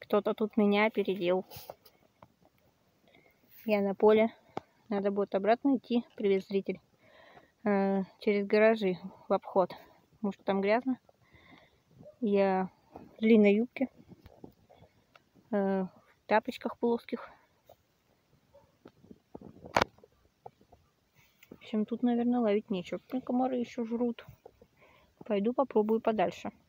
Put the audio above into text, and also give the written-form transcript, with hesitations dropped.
Кто-то тут меня опередил. Я на поле. Надо будет обратно идти, привет, зритель, через гаражи в обход. Потому что там грязно. Я в длинной юбке, в тапочках плоских. В общем, тут, наверное, ловить нечего. Комары еще жрут. Пойду попробую подальше.